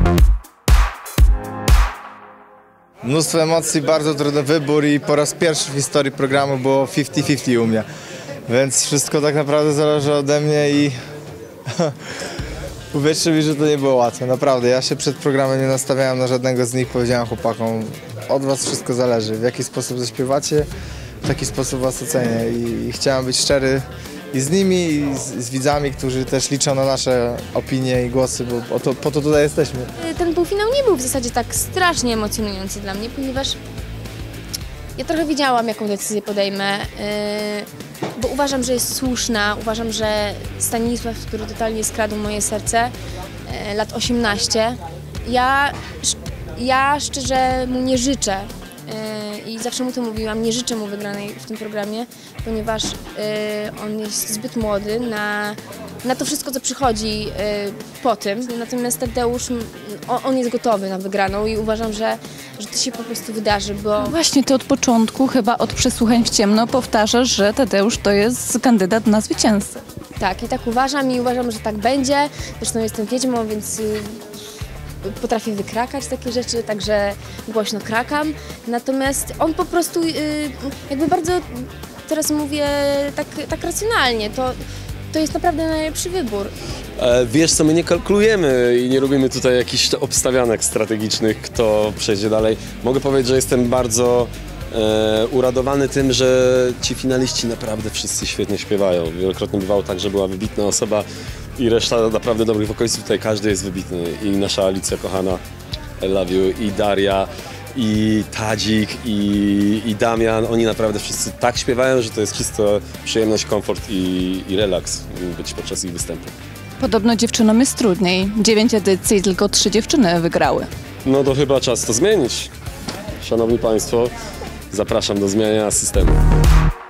Mnóstwo emocji, bardzo trudny wybór i po raz pierwszy w historii programu było 50-50 u mnie. Więc wszystko tak naprawdę zależy ode mnie i uwierzcie mi, że to nie było łatwe, naprawdę. Ja się przed programem nie nastawiałem na żadnego z nich, powiedziałem chłopakom, od was wszystko zależy, w jaki sposób zaśpiewacie, w taki sposób was ocenię i chciałem być szczery i z nimi, i z widzami, którzy też liczą na nasze opinie i głosy, bo po to tutaj jesteśmy. Ten półfinał nie był w zasadzie tak strasznie emocjonujący dla mnie, ponieważ ja trochę wiedziałam, jaką decyzję podejmę, bo uważam, że jest słuszna, uważam, że Stanisław, który totalnie skradł moje serce, lat 18, ja szczerze mu nie życzę i zawsze mu to mówiłam, nie życzę mu wygranej w tym programie, ponieważ on jest zbyt młody na to wszystko, co przychodzi po tym. Natomiast Tadeusz, on jest gotowy na wygraną i uważam, że to się po prostu wydarzy, bo... Właśnie ty od początku, chyba od przesłuchań w ciemno, powtarzasz, że Tadeusz to jest kandydat na zwycięzcę. Tak, i tak uważam i uważam, że tak będzie. Zresztą jestem wiedźmą, więc potrafię wykrakać takie rzeczy, także głośno krakam. Natomiast on po prostu jakby bardzo, teraz mówię tak racjonalnie, to jest naprawdę najlepszy wybór. Wiesz co, my nie kalkulujemy i nie robimy tutaj jakichś obstawianek strategicznych, kto przejdzie dalej. Mogę powiedzieć, że jestem bardzo uradowany tym, że ci finaliści naprawdę wszyscy świetnie śpiewają. Wielokrotnie bywało tak, że była wybitna osoba i reszta naprawdę dobrych wokalistów. Tutaj każdy jest wybitny. I nasza Alicja kochana, I love you, i Daria, i Tadzik, i Damian. Oni naprawdę wszyscy tak śpiewają, że to jest czysto przyjemność, komfort i relaks być podczas ich występu. Podobno dziewczynom jest trudniej. 9 edycji, tylko 3 dziewczyny wygrały. No to chyba czas to zmienić. Szanowni Państwo, zapraszam do zmiany systemu.